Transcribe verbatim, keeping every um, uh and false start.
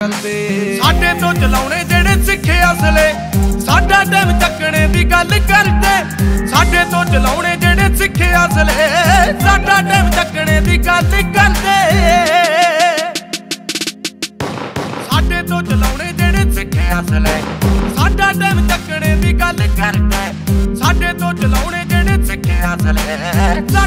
करदे साडे तो चलाउणे जेड़े सिखे असले साडा टाइम चक्कणे दी गल करदे साडे तो चलाउणे जेड़े सिखे असले साडा टाइम चक्कणे दी गल करदे साडे तो चलाउणे जेड़े सिखे असले साडा टाइम चक्कणे दी गल करदे साडे तो चलाउणे जेड़े सिखे असले।